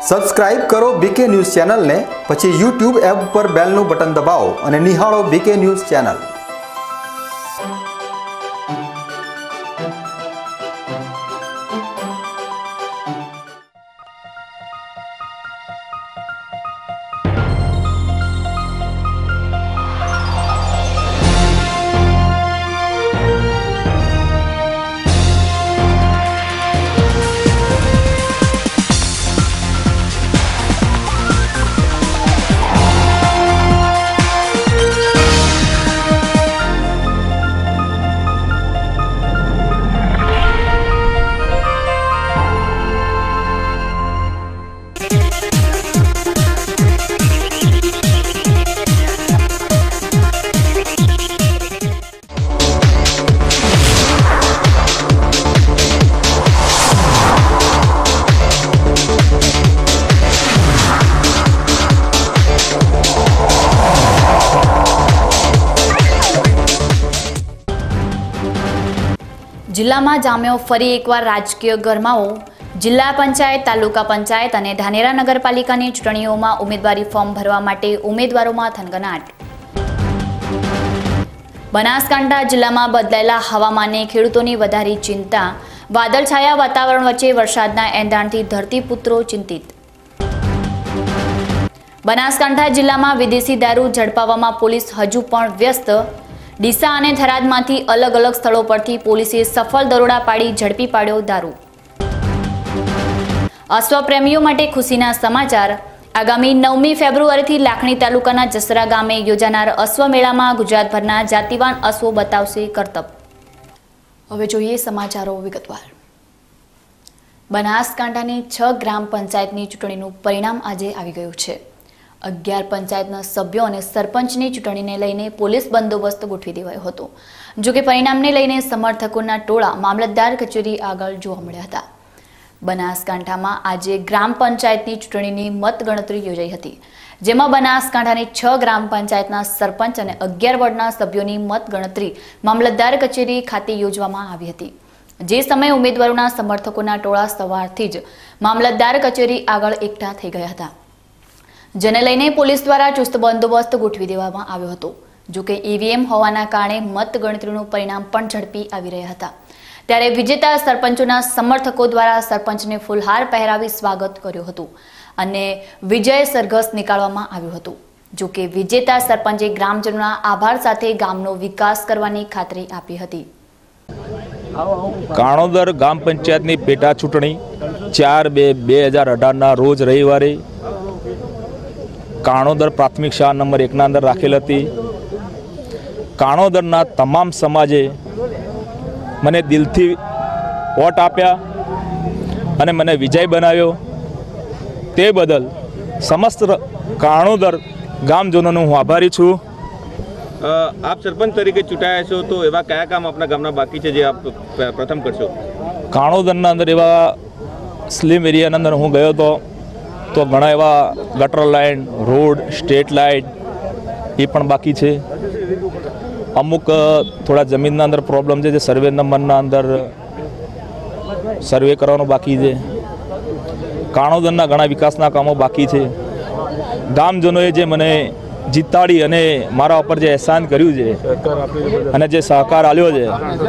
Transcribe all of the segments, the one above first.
Subscribe કરો બીકે news ચેનલને, પછી YouTube એપ પર બેલનું બટન દબાવો અને નિહાળો બીકે ન્યૂઝ ચેનલ। જિલ્લામાં જામ્યો ફરી એકવાર રાજકીય ગરમાવો। જિલ્લા પંચાયત, તાલુકા પંચાયત અને ધાનેરા નગરપાલિકાની ચૂંટણીઓમાં ઉમેદવારી ફોર્મ ભરવા માટે ઉમેદવારોમાં થનગનાટ। બનાસકાંઠા જિલ્લામાં બદલાયેલા હવામાને ખેડૂતોની વધારી ચિંતા। વાદળછાયા વાતાવરણ વચ્ચે વરસાદના એંધાણથી ધરતીપુત્રો ચિંતિત। બનાસકાંઠા જિલ્લામાં વિદેશી દારૂ ઝડપાવવામાં પોલીસ હજુ પણ વ્યસ્ત। ડીસા અને થરાદમાંથી અલગ અલગ સ્થળો પરથી પોલીસે સફળ દરોડા પાડી ઝડપી પાડ્યો દારૂ। અશ્વપ્રેમીઓ માટે ખુશીના સમાચાર। આગામી 9મી ફેબ્રુઆરીથી લાખણી તાલુકાના જસરા ગામે યોજાનાર અશ્વમેળામાં ગુજરાતભરના જાતિવાન અશ્વો બતાવશે કરતબ। હવે જોઈએ સમાચારો વિગતવાર। બનાસકાંઠાની 6 ગ્રામ પંચાયતની ચૂંટણીનું પરિણામ આજે આવી ગયું છે। 11 પંચાયતના સભ્યો અને સરપંચની ચૂંટણીને લઈને પોલીસ બંદોબસ્ત ગોઠવી દેવાયો હતો। જો કે પરિણામને લઈને સમર્થકોના ટોળા મામલતદાર કચેરી આગળ જોવા મળ્યા હતા। બનાસકાંઠામાં આજે ગ્રામ પંચાયતની ચૂંટણીની મતગણતરી યોજાઈ હતી, જેમાં બનાસકાંઠાની 6 ગ્રામ પંચાયતના સરપંચ અને 11 વોર્ડના સભ્યોની મતગણતરી મામલતદાર કચેરી ખાતે યોજવામાં આવી હતી। જે સમયે ઉમેદવારોના સમર્થકોના ટોળા સવારથી જ મામલતદાર કચેરી આગળ એકઠા થઈ ગયા હતા, જેને લઈને પોલીસ દ્વારા ચુસ્ત બંદોબસ્ત ગોઠવી દેવામાં આવ્યો હતો। જો કે ઈવીએમ હોવાના કારણે મતગણતરીનું પરિણામ પણ ઝડપી આવી રહ્યા હતા। ત્યારે વિજેતા સરપંચોના સમર્થકો દ્વારા સરપંચને ફૂલહાર પહેરાવી સ્વાગત કર્યું હતું અને વિજય સરઘસ નીકાળવામાં આવ્યું હતું। જો કે વિજેતા સરપંચે ગ્રામજનોના આભાર સાથે ગામનો વિકાસ કરવાની ખાતરી આપી હતી। કાણોદર ગામ પંચાયતની પેટા ચૂંટણી 4/2/2018ના રોજ રવિવારે કાણોદર પ્રાથમિક શાળા નંબર 1ના અંદર રાખેલ હતી। કાણોદરના તમામ સમાજે મને દિલથી વોટ આપ્યા અને મને વિજય બનાવ્યો। તે બદલ સમસ્ત કાણોદર ગામજનોનો હું આભારી છું। આપ સરપંચ તરીકે ચૂંટાયા છો, તો એવા કયા કામ આપણા ગામના બાકી છે જે આપ પ્રથમ કરશો? કાણોદરના અંદર એવા સ્લીમ એરિયાના અંદર હું ગયો હતો, તો ઘણા એવા ગટર લાઇન, રોડ, સ્ટ્રીટ લાઇટ એ પણ બાકી છે। અમુક થોડા જમીનના અંદર પ્રોબ્લેમ છે, જે સર્વે નંબરના અંદર સર્વે કરવાનો બાકી છે। કાણોદરના ઘણા વિકાસના કામો બાકી છે। ગામજનોએ જે મને જીતાડી અને મારા ઉપર જે અહેસાન કર્યું છે અને જે સહકાર આપ્યો છે,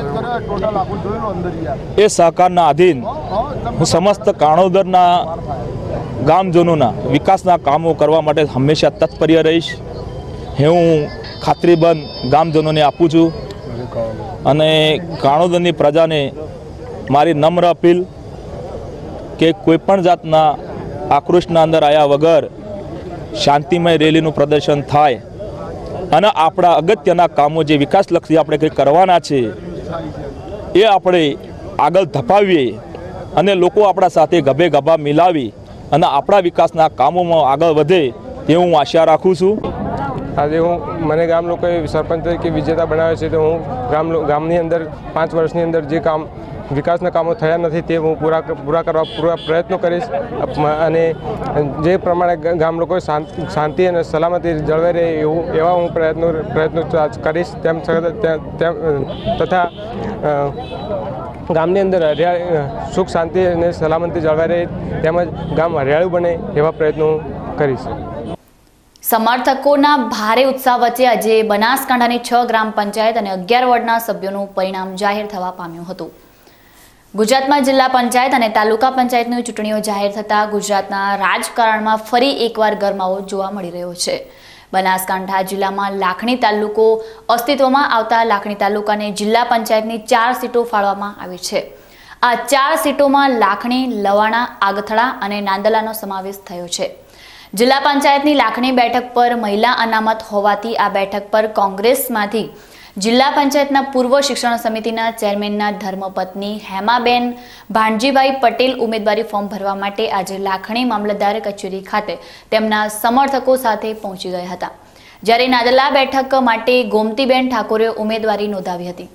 એ સહકારના આધીન હું સમસ્ત કાણોદરના ગામજનોના વિકાસના કામો કરવા માટે હંમેશા તત્પર રહીશ। હું ખાતરીબંધ ગામજનોને આપું છું અને કાણોદરની પ્રજાને મારી નમ્ર અપીલ કે કોઈપણ જાતના આક્રોશના અંદર આવ્યા વગર શાંતિમય રેલીનું પ્રદર્શન થાય અને આપણા અગત્યના કામો જે વિકાસલક્ષી આપણે કંઈ કરવાના છે એ આપણે આગળ ધપાવીએ અને લોકો આપણા સાથે ગભે ગભા મિલાવી અને આપણા વિકાસના કામોમાં આગળ વધે તે હું આશા રાખું છું। આજે મને ગામ લોકોએ સરપંચ તરીકે વિજેતા બનાવ્યો છે, તો હું ગામની અંદર 5 વર્ષની અંદર જે કામ વિકાસના કામો થયા નથી તે હું પૂરા કરવા પૂરા પ્રયત્નો કરીશ અને જે પ્રમાણે ગામ લોકોએ શાંતિ અને સલામતી જળવાઈ રહે એવા હું પ્રયત્નો કરીશ। તથા ગામની અંદર સુખ શાંતિ અને સલામતી જળવાઈ રહે તેમજ ગામ હરિયાળું બને એવા પ્રયત્નો કરીશ. સમર્થકોના ભારે ઉત્સાહ વચ્ચે આજે બનાસકાંઠાની 6 ગ્રામ પંચાયત અને 11 વોર્ડના સભ્યોનું પરિણામ જાહેર થવા પામ્યું હતું. ગુજરાતમાં જિલ્લા પંચાયત અને તાલુકા પંચાયતની ચૂંટણીઓ જાહેર થતાં ગુજરાતના રાજકારણમાં ફરી એકવાર ગરમાવો જોવા મળી રહ્યો છે. બનાસકાંઠા જિલ્લામાં લાખણી તાલુકો અસ્તિત્વમાં આવતા લાખણી તાલુકાને જિલ્લા પંચાયતની 4 સીટો ફાળવવામાં આવી છે. આ 4 સીટોમાં લાખણી, લવાણા, આગથળા અને નાંદલાનો સમાવેશ થયો છે. જિલ્લા પંચાયતની લાખણી બેઠક પર મહિલા અનામત હોવાથી આ બેઠક પર કોંગ્રેસમાંથી જિલ્લા પંચાયતના પૂર્વ શિક્ષણ સમિતિના ચેરમેનના ધર્મપત્ની હેમાબેન ભાણજીભાઈ પટેલ ઉમેદવારી ફોર્મ ભરવા માટે આજે લાખણી મામલતદાર કચેરી ખાતે તેમના સમર્થકો સાથે પહોંચી ગયા હતા. જ્યારે નાદલા બેઠક માટે ગોમતીબેન ઠાકોરે ઉમેદવારી નોંધાવી હતી.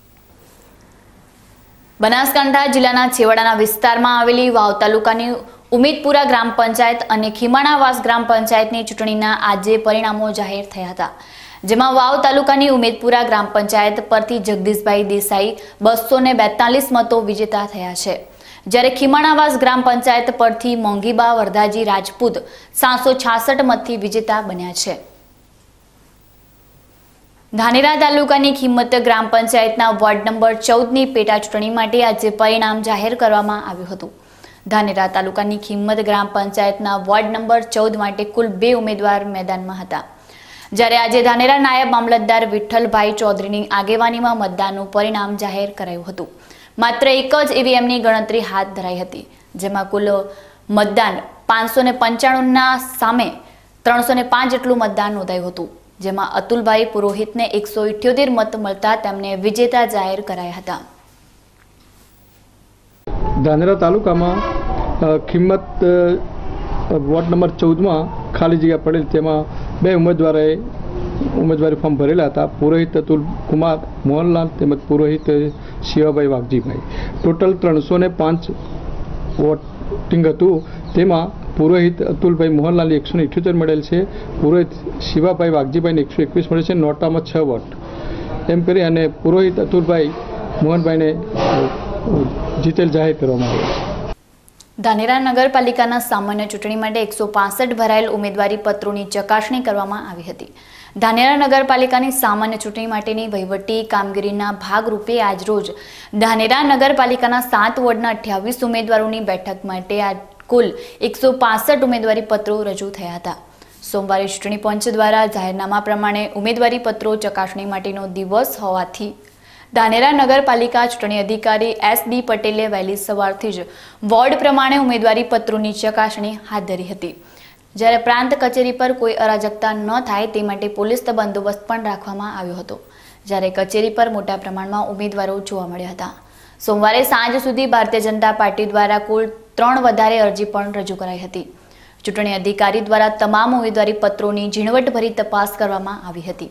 બનાસકાંઠા જિલ્લાના છેવાડાના વિસ્તારમાં આવેલી વાવ તાલુકાની ઉમેદપુરા ગ્રામ પંચાયત અને ખીમાણાવાસ ગ્રામ પંચાયતની ચૂંટણીના આજે પરિણામો જાહેર થયા હતા. જેમાં વાવ તાલુકાની ઉમેદપુરા ગ્રામ પંચાયત પરથી જગદીશભાઈ દેસાઈ 242 મતો વિજેતા થયા છે. જ્યારે ખીમાણાવાસ ગ્રામ પંચાયત પરથી મોંઘીબા વરદાજી રાજપૂત 766 મતથી વિજેતા બન્યા છે. ધાનેરા તાલુકાની ખીમત ગ્રામ પંચાયતના વોર્ડ નંબર 14ની પેટા ચૂંટણી માટે આજે પરિણામ જાહેર કરવામાં આવ્યું હતું. ધાનેરા તાલુકાની ખીમત ગ્રામ પંચાયતના વોર્ડ નંબર 14 માટે કુલ 2 ઉમેદવાર મેદાનમાં હતા. જ્યારે આજે ધાનેરા નાયબ મામલતદાર વિઠ્ઠલભાઈ ચૌધરીની આગેવાનીમાં મતદાનનું પરિણામ જાહેર કરાયું હતું. માત્ર એક જ ઈવીએમની ગણતરી હાથ ધરાઈ હતી, જેમાં કુલ મતદાન 595ના સામે 305 જેટલું મતદાન નોંધાયું હતું. જેમાં અતુલભાઈ પુરોહિતને 178 મત મળતા તેમને વિજેતા જાહેર કરાયા હતા. ધાનેરા તાલુકામાં ખીમત વોર્ડ નંબર 14માં ખાલી જગ્યા પડેલ તેમાં 2 ઉમેદવારોએ ઉમેદવારી ફોર્મ ભરેલા હતા. પુરોહિત અતુલ કુમાર મોહનલાલ તેમજ પુરોહિત શિવાભાઈ વાઘજીભાઈ. ટોટલ 305 વોટિંગ હતું. તેમાં પુરોહિત અતુલભાઈ મોહનલાલને 178 મળેલ છે. પુરોહિત શિવાભાઈ વાઘજીભાઈને 121 મળે છે. નોટામાં 6 વોટ એમ કરી અને પુરોહિત અતુલભાઈ મોહનભાઈને જીતેલ જાહેર કરવામાં આવ્યો છે. ધાનેરા નગરપાલિકાના સામાન્ય ચૂંટણી માટે 165 ભરાયેલ ઉમેદવારી પત્રોની ચકાસણી કરવામાં આવી હતી. ધાનેરા નગરપાલિકાની સામાન્ય ચૂંટણી માટેની વહીવટી કામગીરીના ભાગરૂપે આજરોજ ધાનેરા નગરપાલિકાના 7 વોર્ડના 28 ઉમેદવારોની બેઠક માટે આ કુલ 165 ઉમેદવારી પત્રો રજૂ થયા હતા. સોમવારે ચૂંટણી પંચ દ્વારા જાહેરનામા પ્રમાણે ઉમેદવારી પત્રો ચકાસણી માટેનો દિવસ હોવાથી ધાનેરા નગરપાલિકા ચૂંટણી અધિકારી S.B. પટેલે વહેલી સવારથી જ વોર્ડ પ્રમાણે ઉમેદવારી પત્રોની ચકાસણી હાથ ધરી હતી. જ્યારે પ્રાંત કચેરી પર કોઈ અરાજકતા ન થાય તે માટે પોલીસ બંદોબસ્ત પણ રાખવામાં આવ્યો હતો. જ્યારે કચેરી પર મોટા પ્રમાણમાં ઉમેદવારો જોવા મળ્યા હતા. સોમવારે સાંજ સુધી ભારતીય જનતા પાર્ટી દ્વારા કુલ 3 વધારે અરજી પણ રજૂ કરાઈ હતી. ચૂંટણી અધિકારી દ્વારા તમામ ઉમેદવારી પત્રોની ઝીણવટભરી તપાસ કરવામાં આવી હતી.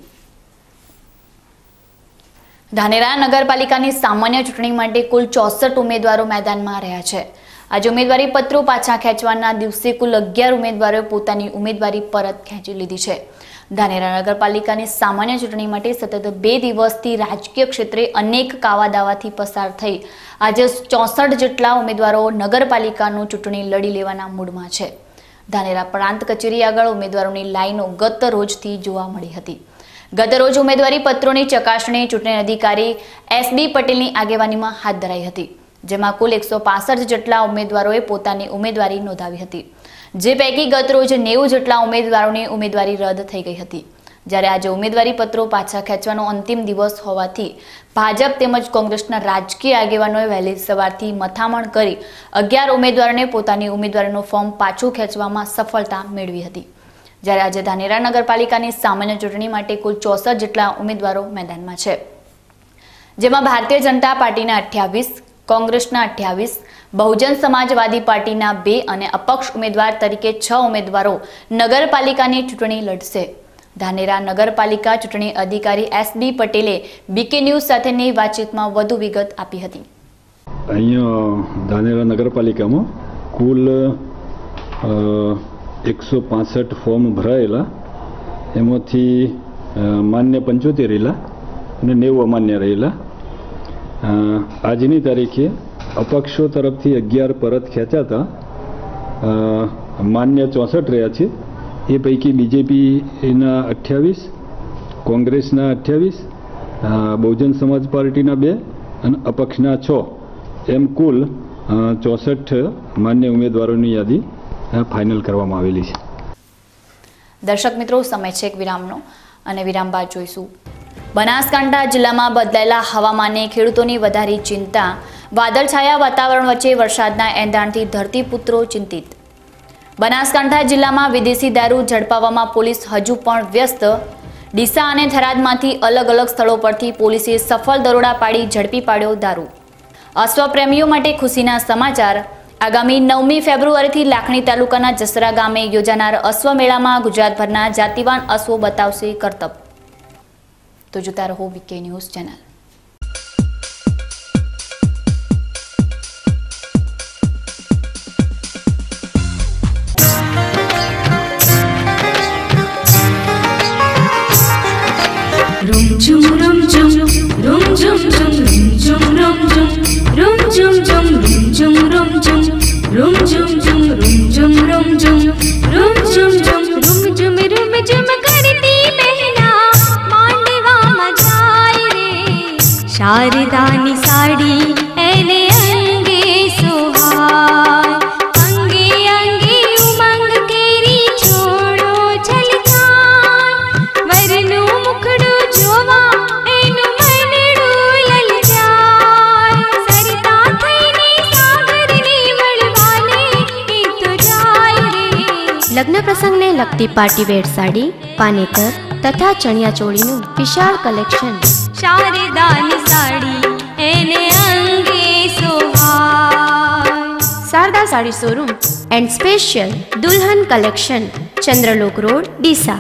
ધાનેરા નગરપાલિકાની સામાન્ય ચૂંટણી માટે કુલ 64 ઉમેદવારો મેદાનમાં રહ્યા છે. આજે ઉમેદવારી પત્રો પાછા ખેંચવાના દિવસે કુલ 11 ઉમેદવારોએ પોતાની ઉમેદવારી પરત ખેંચી લીધી છે. ધાનેરા નગરપાલિકાની સામાન્ય ચૂંટણી માટે સતત 2 દિવસથી રાજકીય ક્ષેત્રે અનેક કાવાદાવાથી પસાર થઈ આજે 64 જેટલા ઉમેદવારો નગરપાલિકાનું ચૂંટણી લડી લેવાના મૂડમાં છે. ધાનેરા પ્રાંત કચેરી આગળ ઉમેદવારોની લાઈનો ગત રોજથી જોવા મળી હતી. ગત રોજ ઉમેદવારી પત્રોની ચકાસણી ચૂંટણી અધિકારી S.B. પટેલની આગેવાનીમાં હાથ ધરાઈ હતી. જેમાં કુલ 165 જેટલા ઉમેદવારોએ પોતાની ઉમેદવારી નોંધાવી હતી. જે પૈકી ગત રોજ 90 જેટલા ઉમેદવારોની ઉમેદવારી રદ થઈ ગઈ હતી. જ્યારે આજે ઉમેદવારી પત્રો પાછા ખેંચવાનો અંતિમ દિવસ હોવાથી ભાજપ તેમજ કોંગ્રેસના રાજકીય આગેવાનોએ વહેલી સવારથી મથામણ કરી 11 ઉમેદવારોને પોતાની ઉમેદવારીનું ફોર્મ પાછું ખેંચવામાં સફળતા મેળવી હતી. જ્યારે આજે ધાનેરા નગરપાલિકાની સામાન્ય ચૂંટણી માટે કુલ 64 જેટલા ઉમેદવારો મેદાનમાં છે. જેમાં ભારતીય જનતા પાર્ટીના 28, કોંગ્રેસના 28, બહુજન સમાજવાદી પાર્ટીના 2 અને અપક્ષ ઉમેદવાર તરીકે 6 ઉમેદવારો નગરપાલિકાની ચૂંટણી લડશે. ધાનેરા નગરપાલિકા ચૂંટણી અધિકારી S.B. પટેલે BK ન્યૂઝ સાથેની વાતચીતમાં વધુ વિગત આપી હતી. અહીંયા ધાનેરા નગરપાલિકામાં કુલ 165 ફોર્મ ભરાયેલા, એમાંથી માન્ય 75 રહેલા અને 90 અમાન્ય રહેલા. આજની તારીખે અપક્ષો તરફથી 11 પરત ખેંચાતા માન્ય 64 રહ્યા છે. એ પૈકી બીજેપીના 28, કોંગ્રેસના 28, બહુજન સમાજ પાર્ટીના 2 અને અપક્ષના 6 એમ કુલ 64 માન્ય ઉમેદવારોની યાદી ફાઇનલ કરવામાં આવેલી છે. દર્શક મિત્રો, સમય છે એક વિરામનો અને વિરામ બાદ જોઈશું. બનાસકાંઠા જિલ્લામાં બદલાયેલા હવામાને ખેડૂતોની વધારી ચિંતા. વાદળછાયા વાતાવરણ વચ્ચે વરસાદના એંધાણથી ધરતીપુત્રો ચિંતિત. બનાસકાંઠા જિલ્લામાં વિદેશી દારૂ ઝડપાવવામાં પોલીસ હજુ પણ વ્યસ્ત. ડીસા અને થરાદમાંથી અલગ અલગ સ્થળો પરથી પોલીસે સફળ દરોડા પાડી ઝડપી પાડ્યો દારૂ. અશ્વપ્રેમીઓ માટે ખુશીના સમાચાર. આગામી 9મી ફેબ્રુઆરીથી લાખણી તાલુકાના જસરા ગામે યોજાનાર અશ્વમેળામાં ગુજરાતભરના જાતિવાન અશ્વો બતાવશે કરતબ. તો જોતા રહો BK news channel. rum jum rum jum rum jum jum rum jum rum jum rum jum jum rum jum rum jum jum rum jum rum jum rum jum jum rum jum करती बहना मांडवा मजाए रे शारदानी साड़ी एने अंगे सुहाय अंगे अंगे उमंग केरी छोड़ो छलकाय वरनु मुखड़ो जोवा एनु मनडू ललचाय सरता थईने सागरने वळवाने ए तो जाय रे. लग्न प्रसंगने लगती पार्टी वेर साड़ी, पानेतर तथा चणिया ચોળીનું વિશાળ કલેક્શન. शारदानी साड़ी एने अंगे सोहाय. Sharda sari showroom and special દુલ્હન કલેક્શન, ચંદ્રલોક રોડ, ડીસા.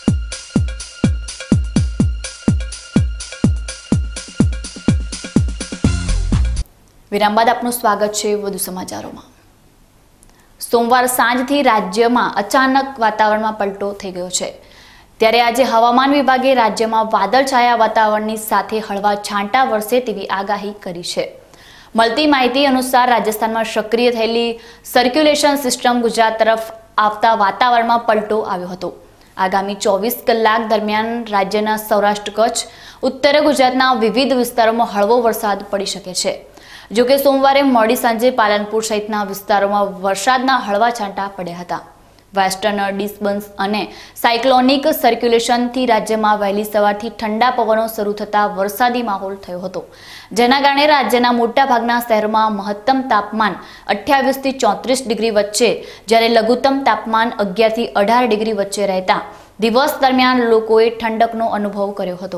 વિરામ બાદ આપનું સ્વાગત છે વધુ સમાચારોમાં. સોમવાર સાંજથી રાજ્યમાં અચાનક વાતાવરણમાં પલટો થઈ ગયો છે. ત્યારે આજે હવામાન વિભાગે રાજ્યમાં વાદળછાયા વાતાવરણની સાથે હળવા છાંટા વરસે તેવી આગાહી કરી છે. મળતી માહિતી અનુસાર રાજસ્થાનમાં સક્રિય થયેલી સર્ક્યુલેશન સિસ્ટમ ગુજરાત તરફ આવતા વાતાવરણમાં પલટો આવ્યો હતો. આગામી 24 કલાક દરમિયાન રાજ્યના સૌરાષ્ટ્ર, કચ્છ, ઉત્તર ગુજરાતના વિવિધ વિસ્તારોમાં હળવો વરસાદ પડી શકે છે. જોકે સોમવારે મોડી સાંજે પાલનપુર સહિતના વિસ્તારોમાં વરસાદના હળવા છાંટા પડ્યા હતા. વેસ્ટર્ન ડિસ્ટર્બન્સ અને સાયક્લોનિક સર્ક્યુલેશનથી રાજ્યમાં વહેલી સવારથી ઠંડા પવનો શરૂ થતા વરસાદી માહોલ થયો હતો, જેના કારણે રાજ્યના મોટાભાગના શહેરોમાં મહત્તમ તાપમાન 28 થી 34 ડિગ્રી વચ્ચે, જ્યારે લઘુત્તમ તાપમાન 11 થી 18 ડિગ્રી વચ્ચે રહેતા દિવસ દરમિયાન લોકોએ ઠંડકનો અનુભવ કર્યો હતો.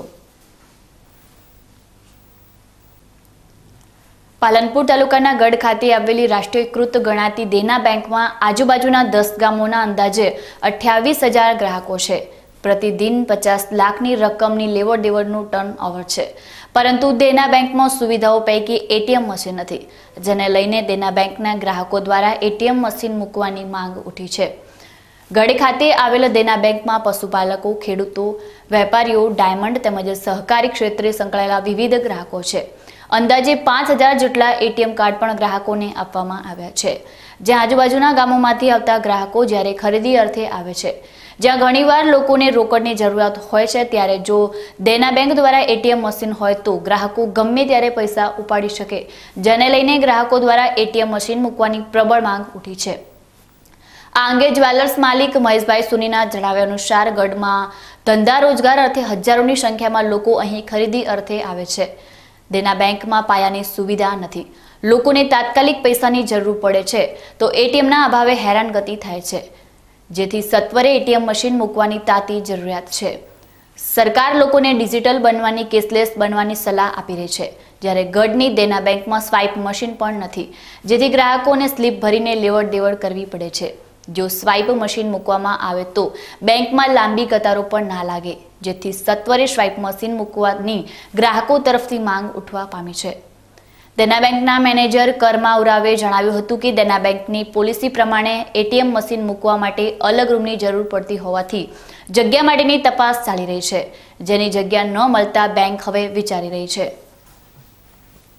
પાલનપુર તાલુકાના ગઢ ખાતે આવેલી રાષ્ટ્રીયકૃત ગણાતી દેના બેંકમાં આજુબાજુના 10 ગામોના અંદાજે 28,000 ગ્રાહકો છે. પ્રતિદિન 50 લાખની રકમની લેવડ દેવડનું ટર્નઓવર છે. પરંતુ દેના બેંકમાં સુવિધાઓ પૈકી એટીએમ મશીન નથી, જેને લઈને દેના બેંકના ગ્રાહકો દ્વારા એટીએમ મશીન મૂકવાની માંગ ઉઠી છે. ગઢ ખાતે આવેલ દેના બેંકમાં પશુપાલકો, ખેડૂતો, વેપારીઓ, ડાયમંડ તેમજ સહકારી ક્ષેત્રે સંકળાયેલા વિવિધ ગ્રાહકો છે. અંદાજે 5,000 જેટલા એટીએમ કાર્ડ પણ ગ્રાહકોને આપવામાં આવ્યા છે. જ્યાં આજુબાજુના ગામોમાંથી આવતા ગ્રાહકો જ્યારે ખરીદી અર્થે આવે છે, જ્યાં ઘણીવાર લોકોને રોકડની જરૂરિયાત હોય છે, ત્યારે જો દેના બેંક દ્વારા એટીએમ મશીન હોય તો ગ્રાહકો ગમે ત્યારે પૈસા ઉપાડી શકે, જેને લઈને ગ્રાહકો દ્વારા એટીએમ મશીન મૂકવાની પ્રબળ માંગ ઉઠી છે. આ અંગે જ્વેલર્સ માલિક મહેશભાઈ સુનીના જણાવ્યા અનુસાર ગઢમાં ધંધા રોજગાર અર્થે હજારોની સંખ્યામાં લોકો અહીં ખરીદી અર્થે આવે છે. દેના બેંકમાં પાયાની સુવિધા નથી. લોકોને તાત્કાલિક પૈસાની જરૂર પડે છે તો એટીએમના અભાવે હેરાનગતિ થાય છે, જેથી સત્વરે એટીએમ મશીન મૂકવાની તાતી જરૂરિયાત છે. સરકાર લોકોને ડિજિટલ બનવાની, કેશલેસ બનવાની સલાહ આપી રહી છે, જ્યારે ગઢની દેના બેંકમાં સ્વાઇપ મશીન પણ નથી, જેથી ગ્રાહકોને સ્લીપ ભરીને લેવડ દેવડ કરવી પડે છે. જો સ્વાઇપ મશીન મૂકવામાં આવે તો બેંકમાં લાંબી કતારો પણ ના લાગે, જેથી સત્વરે સ્વાઇપ મશીન મૂકવાની ગ્રાહકો તરફથી માંગ ઉઠવા પામી છે. દેના બેંકના મેનેજર કર્મા ઉરાવે જણાવ્યું હતું કે દેના બેંકની પોલિસી પ્રમાણે એટીએમ મશીન મૂકવા માટે અલગ રૂમની જરૂર પડતી હોવાથી જગ્યા માટેની તપાસ ચાલી રહી છે, જેની જગ્યા ન મળતા બેંક હવે વિચારી રહી છે.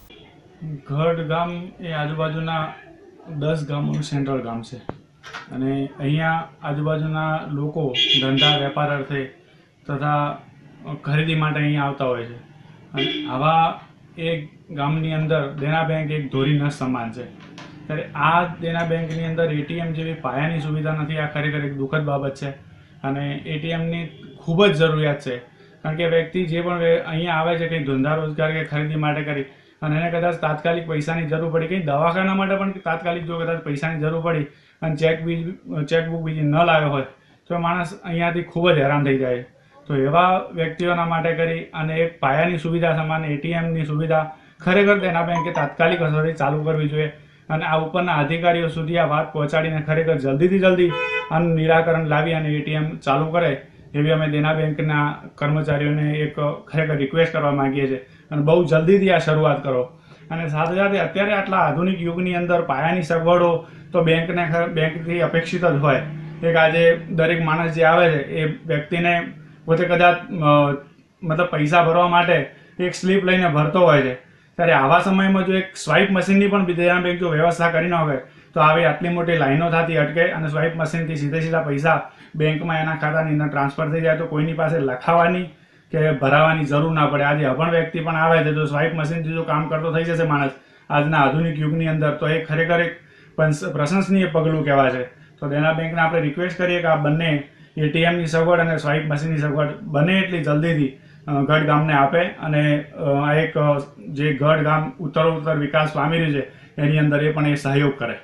ગઢ ગામ એ આજુબાજુના 10 ગામોનું સેન્ટ્રલ ગામ છે અને અહીંયા આજુબાજુના લોકો ધંધા વેપાર અર્થે તથા ખરીદી માટે અહીંયા આવતા હોય છે અને આવા એક ગામની અંદર દેના બેંક એક ધોરી નસ સમાન છે ત્યારે આ દેના બેંકની અંદર એટીએમ જેવી પાયાની સુવિધા નથી. આ ખરેખર એક દુઃખદ બાબત છે અને એટીએમની ખૂબ જ જરૂરિયાત છે કારણ કે વ્યક્તિ જે પણ અહીંયા આવે છે કંઈ ધંધા રોજગાર કે ખરીદી માટે કરી અને એને કદાચ તાત્કાલિક પૈસાની જરૂર પડી, કંઈ દવાખાના માટે પણ તાત્કાલિક જો કદાચ પૈસાની જરૂર પડી અને ચેકબુક બીજી ન લાવ્યો હોય તો માણસ અહીંયાથી ખૂબ જ હેરાન થઈ જાય. તો એવા વ્યક્તિઓના માટે કરી અને એક પાયાની સુવિધા સમાન એટીએમની સુવિધા ખરેખર દેના બેંકે તાત્કાલિક અસરથી ચાલુ કરવી જોઈએ અને આ ઉપરના અધિકારીઓ સુધી આ વાત પહોંચાડીને ખરેખર જલ્દીથી જલ્દી આનું નિરાકરણ લાવી અને એટીએમ ચાલુ કરે એવી અમે દેના બેંકના કર્મચારીઓને એક ખરેખર રિક્વેસ્ટ કરવા માંગીએ છીએ અને બહુ જલ્દીથી આ શરૂઆત કરો. અને સાથે સાથે અત્યારે આટલા આધુનિક યુગની અંદર પાયાની સગવડો તો બેંકથી અપેક્ષિત જ હોય. એક આજે દરેક માણસ જે આવે છે એ વ્યક્તિને પોતે કદાચ મતલબ પૈસા ભરવા માટે એક સ્લીપ લઈને ભરતો હોય છે ત્યારે આવા સમયમાં જો એક સ્વાઇપ મશીનની પણ દેના બેંક જો વ્યવસ્થા કરી ન હોય તો આવી આટલી મોટી લાઈનો થતી અટકે અને સ્વાઇપ મશીનથી સીધા પૈસા બેંકમાં એના ખાતાની અંદર ટ્રાન્સફર થઈ જાય તો કોઈની પાસે લખાવાની કે ભરાવાની જરૂર ના પડે. આજે અભણ વ્યક્તિ પણ આવે છે તો સ્વાઇપ મશીનથી જો કામ કરતો થઈ જશે માણસ આજના આધુનિક યુગની અંદર તો એ ખરેખર એક પ્રશંસનીય પગલું કહેવાય છે. તો દેના બેંકને આપણે રિક્વેસ્ટ કરીએ કે આ બંને એટીએમની સગવડ અને સ્વાઇપ મશીનની સગવડ બને એટલી જલ્દીથી ગઢ ગામને આપે અને આ એક જે ગઢ ગામ ઉત્તરોત્તર વિકાસ પામી રહ્યું છે એની અંદર એ પણ એ સહયોગ કરે.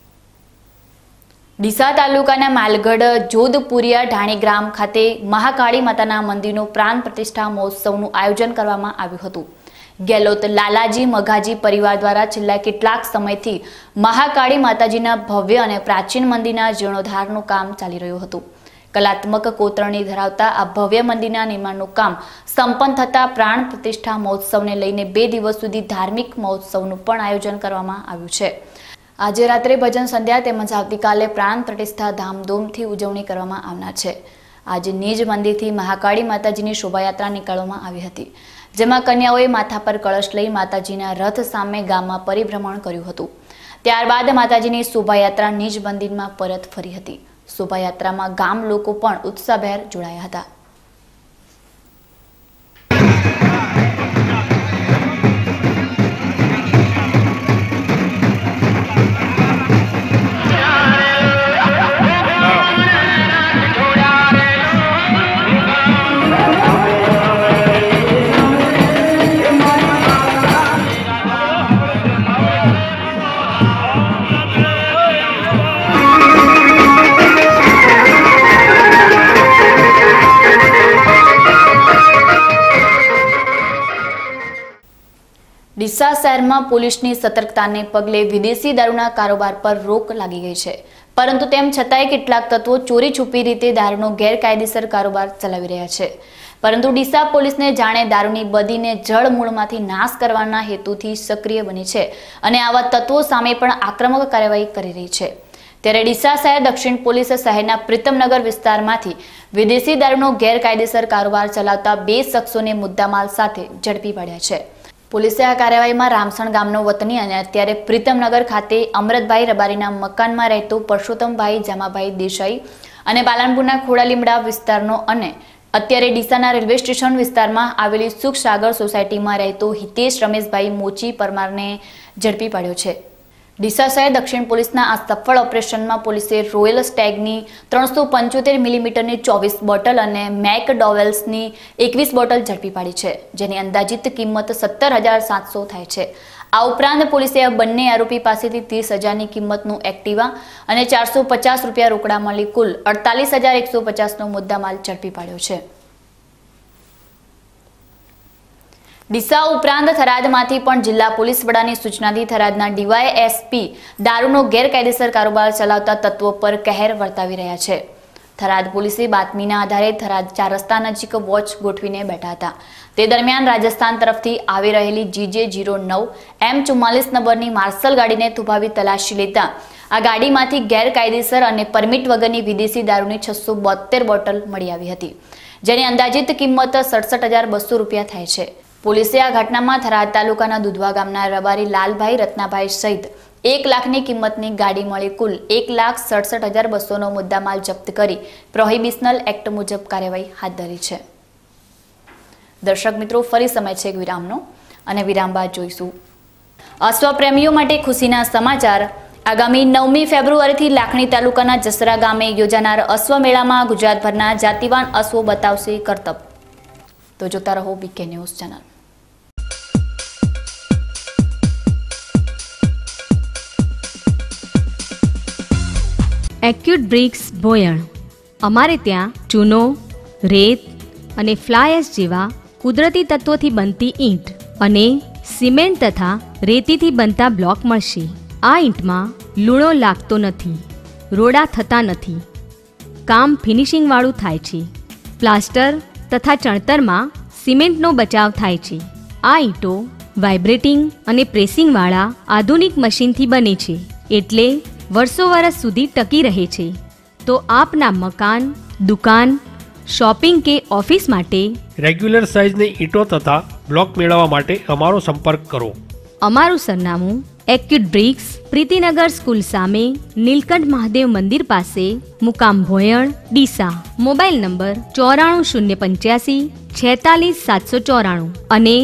ડીસા તાલુકાના માલગઢ જોધપુરિયા ઢાણી ગ્રામ ખાતે મહાકાળી માતાના મંદિરનો પ્રાણ પ્રતિષ્ઠા મહોત્સવનું આયોજન કરવામાં આવ્યું હતું. ગેલોત લાલાજી મઘાજી પરિવાર દ્વારા છેલ્લા કેટલાક સમયથી મહાકાળી માતાજીના ભવ્ય અને પ્રાચીન મંદિરના જીર્ણોદ્ધારનું કામ ચાલી રહ્યું હતું. કલાત્મક કોતરણી ધરાવતા આ ભવ્ય મંદિરના નિર્માણનું કામ સંપન્ન થતા પ્રાણ પ્રતિષ્ઠા મહોત્સવને લઈને 2 દિવસ સુધી ધાર્મિક મહોત્સવનું પણ આયોજન કરવામાં આવ્યું છે. આજે રાત્રે ભજન સંધ્યા તેમજ આવતીકાલે પ્રાણ પ્રતિષ્ઠા ધામધૂમથી ઉજવણી કરવામાં આવનાર છે. આજે નિજ મંદિરથી મહાકાળી માતાજીની શોભાયાત્રા નીકળવામાં આવી હતી જેમાં કન્યાઓએ માથા પર કળશ લઈ માતાજીના રથ સામે ગામમાં પરિભ્રમણ કર્યું હતું. ત્યારબાદ માતાજીની શોભાયાત્રા નિજ મંદિરમાં પરત ફરી હતી. શોભાયાત્રામાં ગામ લોકો પણ ઉત્સાહભેર જોડાયા હતા. ડીસા શહેરમાં પોલીસની સતર્કતાને પગલે વિદેશી દારૂના કારોબાર પર રોક લાગી ગઈ છે, પરંતુ તેમ છતાંય કેટલાક તત્વો ચોરી છુપી રીતે દારૂનો ગેરકાયદેસર કારોબાર ચલાવી રહ્યા છે. પરંતુ ડીસા પોલીસને જાણે દારૂની બદીને જળ મૂળમાંથી નાશ કરવાના હેતુથી સક્રિય બની છે અને આવા તત્વો સામે પણ આક્રમક કાર્યવાહી કરી રહી છે. ત્યારે ડીસા શહેર દક્ષિણ પોલીસ શહેરના પ્રીતમનગર વિસ્તારમાંથી વિદેશી દારૂનો ગેરકાયદેસર કારોબાર ચલાવતા 2 શખ્સોને મુદ્દામાલ સાથે ઝડપી પાડ્યા છે. પોલીસે આ કાર્યવાહીમાં રામસણ ગામનો વતની અને અત્યારે પ્રીતમનગર ખાતે અમરતભાઈ રબારીના મકાનમાં રહેતો પરસોત્તમભાઈ જામાભાઈ દેસાઈ અને પાલનપુરના ખોડાલીમડા વિસ્તારનો અને અત્યારે ડીસાના રેલવે સ્ટેશન વિસ્તારમાં આવેલી સુખસાગર સોસાયટીમાં રહેતો હિતેશ રમેશભાઈ મોચી પરમારને ઝડપી પાડ્યો છે. ડીસા શહેર દક્ષિણ પોલીસના આ સફળ ઓપરેશનમાં પોલીસે રોયલ સ્ટેગની 375 મિલીમીટરની 24 બોટલ અને મેક ડોવેલ્સની 21 બોટલ ઝડપી પાડી છે, જેની અંદાજિત કિંમત 17,700 થાય છે. આ ઉપરાંત પોલીસે આ બંને આરોપી પાસેથી 30,000ની કિંમતનું એક્ટિવા અને 450 રૂપિયા રોકડા મળી કુલ 48,150નો મુદ્દામાલ ઝડપી પાડ્યો છે. ડીસા ઉપરાંત થરાદમાંથી પણ જિલ્લા પોલીસ વડાની સૂચનાથી થરાદના ડીવાયએસપી દારૂનો ગેરકાયદેસર કારોબાર ચલાવતા તત્વો પર કહેર વર્તાવી રહ્યા છે. થરાદ પોલીસે બાતમીના આધારે થરાદ 4 રસ્તા નજીક વોચ ગોઠવીને બેઠા હતા. તે દરમિયાન રાજસ્થાન તરફથી આવી રહેલી GJ09 M44 નંબરની માર્શલ ગાડીને થોભાવી તલાશી લેતા આ ગાડીમાંથી ગેરકાયદેસર અને પરમિટ વગરની વિદેશી દારૂની 672 બોટલ મળી આવી હતી, જેની અંદાજિત કિંમત 67,200 રૂપિયા થાય છે. પોલીસે આ ઘટનામાં થરાદ તાલુકાના દુધવા ગામના રબારી લાલભાઈ રત્નાભાઈ સહિત 1 લાખની કિંમતની ગાડી મળી કુલ 1,67,200નો મુદ્દામાલ જપ્ત કરી પ્રોહિબિશનલ એક્ટ મુજબ કાર્યવાહી હાથ ધરી છે. દર્શક મિત્રો, ફરી સમય છે વિરામનો અને વિરામ બાદ જોઈશું અશ્વ પ્રેમીઓ માટે ખુશીના સમાચાર. આગામી 9મી ફેબ્રુઆરીથી લાખણી તાલુકાના જસરા ગામે યોજાનાર અશ્વ મેળામાં ગુજરાતભરના જાતિવાન અશ્વો બતાવશે કરતબ. તો જોતા રહો BK news channel. Acute bricks Bhoyan. અમારે ત્યાં ચૂનો, રેત અને ફ્લાય એશ જેવા કુદરતી તત્વોથી બનતી ઈંટ અને સિમેન્ટ તથા રેતીથી બનતા બ્લોક મળશે. આ ઈંટમાં લૂણો લાગતો નથી, રોડા થતા નથી, કામ ફિનિશિંગવાળું થાય છે. પ્લાસ્ટર તથા ચણતરમાં સિમેન્ટનો બચાવ થાય છે. આ ઈંટો વાઇબ્રેટિંગ અને પ્રેસિંગવાળા આધુનિક મશીનથી બને છે, એટલે વર્ષો વર્ષ સુધી ટકી રહે છે. તો આપના મકાન, દુકાન, શોપિંગ કે ઓફિસ માટે રેગ્યુલર સાઇઝની ઈંટો તથા બ્લોક મેળવવા માટે અમારો સંપર્ક કરો. અમારું સરનામું એક્યુટ બ્રિક્સ, પ્રીતિનગર સ્કૂલ સામે, નીલકંઠ મહાદેવ મંદિર પાસે, મુકામ ભોયણ, ડીસા. મોબાઈલ નંબર 94085 46794 અને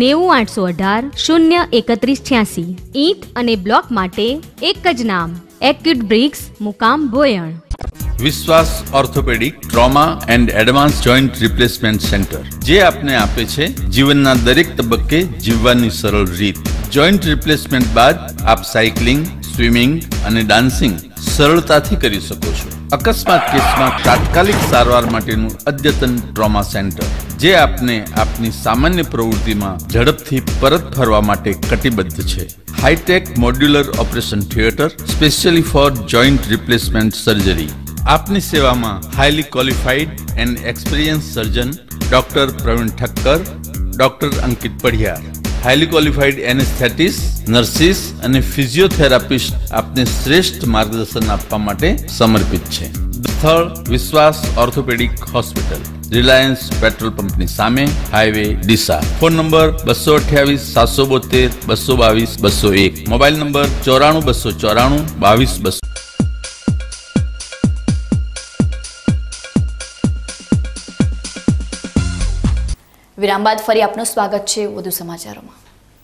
90818 03186. ઈંટ અને બ્લોક માટે એક જ નામ, એક્યુટ બ્રિક્સ, મુકામ Bhoyan. Vishwas orthopaedic trauma and advance joint replacement centre, જે આપને આપે છે જીવનના દરેક તબક્કે જીવવાની સરળ રીત. જોઈન્ટ રિપ્લેસમેન્ટ બાદ આપ સાયકલિંગ, સ્વિમિંગ અને ડાન્સિંગ સરળતાથી કરી શકો છો. અકસ્માત કેસમાં તાત્કાલિક સારવાર માટેનું અદ્યતન ટ્રોમા સેન્ટર, જે આપને આપની સામાન્ય પ્રવૃત્તિમાં ઝડપથી પરત ફરવા માટે કટિબદ્ધ છે. High tech modular operation theatre specially for joint replacement surgery. આપની સેવામાં highly qualified and experience surgeon doctor Pravin Thakkar, doctor Ankit Padhiyar, highly qualified anaesthetist, nurses અને ફિઝિયોથેરાપિસ્ટ આપને શ્રેષ્ઠ માર્ગદર્શન આપવા માટે સમર્પિત છે. સ્થળ વિશ્વાસ ઓર્થોપેડિક હોસ્પિટલ, રિલાયન્સ પેટ્રોલ પંપની સામે, highway Deesa. Phone number 228 772 222 201. Mobile number 94 294 22 200. વિરામ બાદ ફરી આપનું સ્વાગત છે વધુ સમાચારોમાં.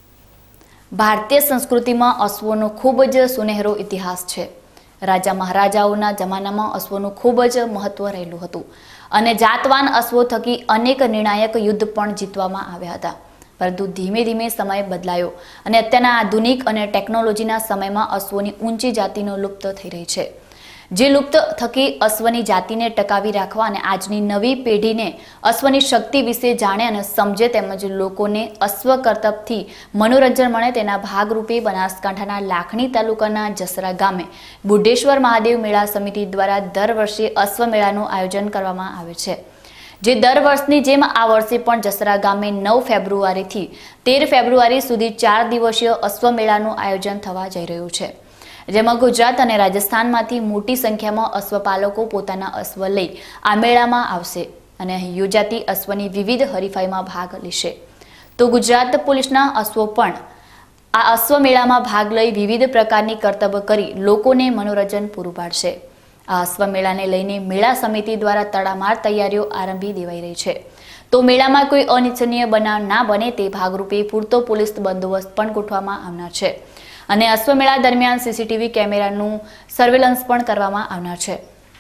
ભારતીય સંસ્કૃતિમાં અશ્વોનો ખૂબ જ સુનહેરો ઇતિહાસ છે. રાજા મહારાજાઓના જમાનામાં અશ્વોનું ખૂબ જ મહત્વ રહેલું હતું અને જાતવાન અશ્વો થકી અનેક નિર્ણાયક યુદ્ધ પણ જીતવામાં આવ્યા હતા. પરંતુ ધીમે ધીમે સમય બદલાયો અને અત્યારના આધુનિક અને ટેકનોલોજીના સમયમાં અશ્વોની ઊંચી જાતિનો લુપ્ત થઈ રહી છે. જે લુપ્ત થકી અશ્વની જાતિને ટકાવી રાખવા અને આજની નવી પેઢીને અશ્વની શક્તિ વિશે જાણે અને સમજે, તેમજ લોકોને અશ્વ કરતબથી મનોરંજન મળે તેના ભાગરૂપે બનાસકાંઠાના લાખણી તાલુકાના જસરા ગામે બુઢેશ્વર મહાદેવ મેળા સમિતિ દ્વારા દર વર્ષે અશ્વ મેળાનું આયોજન કરવામાં આવે છે. જે દર વર્ષની જેમ આ વર્ષે પણ જસરા ગામે 9 ફેબ્રુઆરીથી 13 ફેબ્રુઆરી સુધી 4 દિવસીય અશ્વ મેળાનું આયોજન થવા જઈ રહ્યું છે, જેમાં ગુજરાત અને રાજસ્થાનમાંથી મોટી સંખ્યામાં અશ્વપાલકો પોતાના અશ્વ લઈ આ મેળામાં આવશે અને અહીં યોજાતી અશ્વની વિવિધ હરીફાઈમાં ભાગ લેશે. તો ગુજરાત પોલીસના અશ્વો પણ આ અશ્વ મેળામાં ભાગ લઈ વિવિધ પ્રકારની કરતબ કરી લોકોને મનોરંજન પૂરું પાડશે. આ અશ્વ મેળાને લઈને મેળા સમિતિ દ્વારા તડામાર તૈયારીઓ આરંભી દેવાઈ રહી છે. તો મેળામાં કોઈ અનિચ્છનીય બનાવ ના બને તે ભાગરૂપે પૂરતો પોલીસ બંદોબસ્ત પણ ગોઠવવામાં આવનાર છે અને અશ્વમેળા દરમિયાન સીસીટીવી કેમેરાનું સર્વેલન્સ પણ કરવામાં આવનાર છે.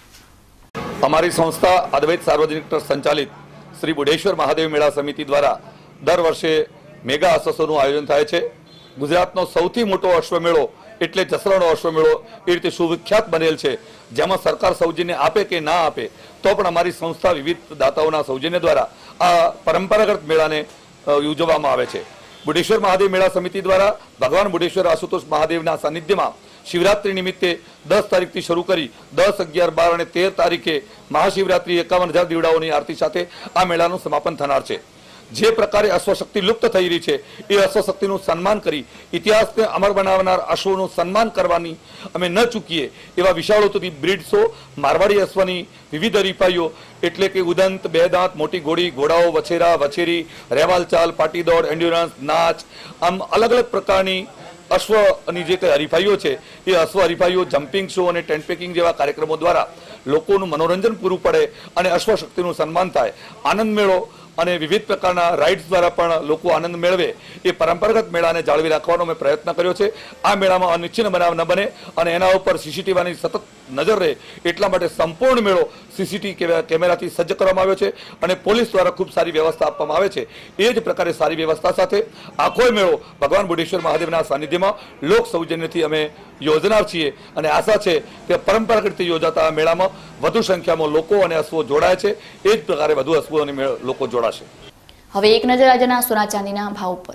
અમારી સંસ્થા અદ્વૈત સાર્વજનિક ટ્રસ્ટ સંચાલિત શ્રી બુઢેશ્વર મહાદેવ મેળા સમિતિ દ્વારા દર વર્ષે મેગા અશ્વોનું આયોજન થાય છે. ગુજરાતનો સૌથી મોટો અશ્વમેળો એટલે જસરાનો અશ્વમેળો એ રીતે સુવિખ્યાત બનેલ છે, જેમાં સરકાર સૌજન્ય આપે કે ના આપે તો પણ અમારી સંસ્થા વિવિધ દાતાઓના સૌજન્ય દ્વારા આ પરંપરાગત મેળાને યોજવામાં આવે છે. બુઢેશ્વર મહાદેવ મેળા સમિતિ દ્વારા ભગવાન બુઢેશ્વર આશુતોષ મહાદેવના સાનિધ્યમાં શિવરાત્રી નિમિત્તે 10 તારીખથી શરૂ કરી 10, 11, 12 અને 13 તારીખે મહાશિવરાત્રી 51,000 દીવડાઓની આરતી સાથે આ મેળાનું સમાપન થનાર છે. જે પ્રકારે અશ્વશક્તિ લુપ્ત થઈ રહી છે એ અશ્વશક્તિનું સન્માન કરી ઇતિહાસને અમર બનાવનાર અશ્વનું સન્માન કરવાની અમે ન ચૂકીએ એવા વિશાળોથી બ્રીડ શો, મારવાડી અશ્વની વિવિધ હરીફાઈઓ એટલે કે ઉદંત, બે દાંત, મોટી ઘોડી, ઘોડાઓ, વછેરા, વછેરી, રેવાલ ચાલ, પાટી દોડ, એન્ડ્યોરન્સ, નાચ, આમ અલગ અલગ પ્રકારની અશ્વની જે કંઈ હરીફાઈઓ છે એ અશ્વ હરીફાઈઓ, જમ્પિંગ શો અને ટેન્ટ પેકિંગ જેવા કાર્યક્રમો દ્વારા લોકોનું મનોરંજન પૂરું પડે અને અશ્વશક્તિનું સન્માન થાય. આનંદ મેળો અને વિવિધ પ્રકારના રાઇડ્સ દ્વારા પણ લોકો આનંદ મેળવે એ પરંપરાગત મેળાને જાળવી રાખવાનો મેં પ્રયત્ન કર્યો છે. આ મેળામાં અનિચ્છનીય બનાવ ન બને અને એના ઉપર સીસીટીવીની સતત નજર રહે એટલા માટે સંપૂર્ણ મેળો સીસીટીવી કેમેરાથી સજ્જ કરવામાં આવ્યો છે અને પોલીસ દ્વારા ખૂબ સારી વ્યવસ્થા આપવામાં આવે છે. એ જ પ્રકારે સારી વ્યવસ્થા સાથે આખો મેળો ભગવાન બુઢેશ્વર મહાદેવના સાનિધ્યમાં લોક સૌજન્યથી અમે યોજનાર છીએ અને આશા છે કે પરંપરાગત રીતે યોજાતા આ મેળામાં વધુ સંખ્યામાં લોકો અને અશ્વો જોડાય છે. એ જ પ્રકારે વધુ અશ્વો અને લોકો જોડાશે. હવે એક નજર આજના સોના ચાંદીના ભાવ પર.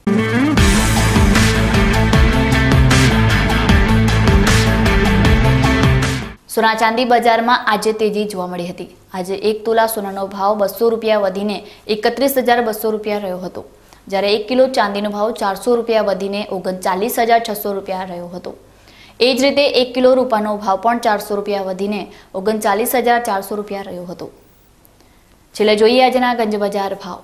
સોના ચાંદી બજારમાં આજે તેજી જોવા મળી હતી. આજે 1 તોલા સોનાનો ભાવ 200 રૂપિયા વધીને 31,200 રૂપિયા રહ્યો હતો, જ્યારે 1 કિલો ચાંદીનો ભાવ 400 રૂપિયા વધીને 39,600 રૂપિયા રહ્યો હતો. એ જ રીતે 1 કિલો રૂપાનો ભાવ પણ 400 રૂપિયા વધીને 39,400 રૂપિયા રહ્યો હતો. છેલ્લે જોઈએ આજના ગંજ બજાર ભાવ.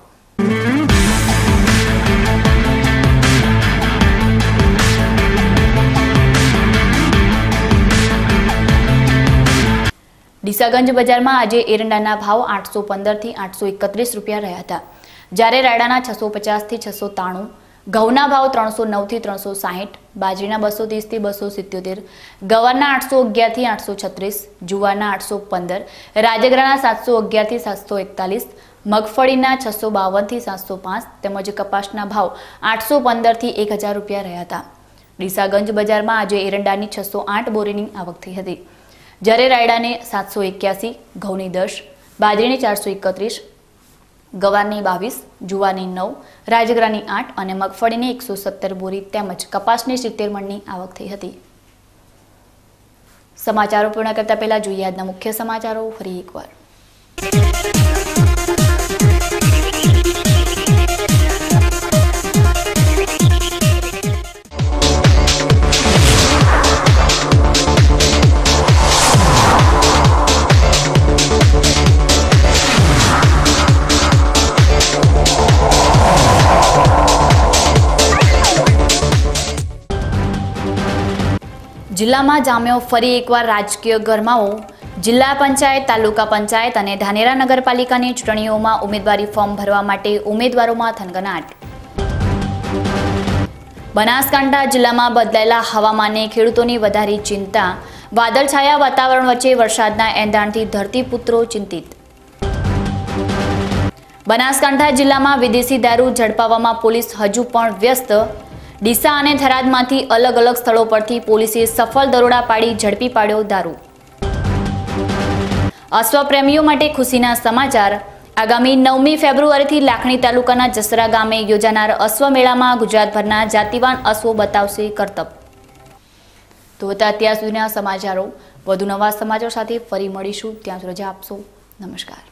ડીસાગંજ બજારમાં આજે એરંડાના ભાવ 815 થી 831 રૂપિયા રહ્યા હતા, જ્યારે રાયડાના 650 થી 693, ઘઉંના ભાવ 309 થી 360, બાજરીના 230 થી 277, ગવારના 811 થી 836, જુવારના 815, રાજગરાના 711 થી 741, મગફળીના 652 થી 705 તેમજ કપાસના ભાવ 815 થી 1000 રૂપિયા રહ્યા હતા. ડીસાગંજ બજારમાં આજે એરંડાની 608 બોરીની આવક થઈ હતી, જ્યારે રાયડાને 781, ઘઉંની 10, બાજરીની 431, ગવારની 22, જુવારની 9, રાજગરાની 8 અને મગફળીની 117 બોરી તેમજ કપાસની 70 મણની આવક થઈ હતી. સમાચારો પૂર્ણ કરતા પહેલા જોઈએ આજના મુખ્ય સમાચારો ફરી એકવાર. જિલ્લામાં જામ્યો ફરી એકવાર રાજકીય ગરમાવો. જિલ્લા પંચાયત, તાલુકા પંચાયત અને ધાનેરા નગરપાલિકાની ચૂંટણીઓમાં ઉમેદવારી ફોર્મ ભરવા માટે ઉમેદવારોમાં થનગનાટ. બનાસકાંઠા જિલ્લામાં બદલાયેલા હવામાને ખેડૂતોની વધારી ચિંતા. વાદળછાયા વાતાવરણ વચ્ચે વરસાદના એંધાણથી ધરતીપુત્રો ચિંતિત. બનાસકાંઠા જિલ્લામાં વિદેશી દારૂ ઝડપાવવામાં પોલીસ હજુ પણ વ્યસ્ત. ડીસા અને થરાદમાંથી અલગ અલગ સ્થળો પરથી પોલીસે સફળ દરોડા પાડી ઝડપી પાડ્યો દારૂ. અશ્વપ્રેમીઓ માટે ખુશીના સમાચાર. આગામી 9મી ફેબ્રુઆરીથી લાખણી તાલુકાના જસરા ગામે યોજાનાર અશ્વ મેળામાં ગુજરાતભરના જાતિવાન અશ્વો બતાવશે કરતબ. તો હતા અત્યાર સુધીના સમાચારો. વધુ નવા સમાચારો સાથે ફરી મળીશું. ત્યાં સુધી રજા આપશો. નમસ્કાર.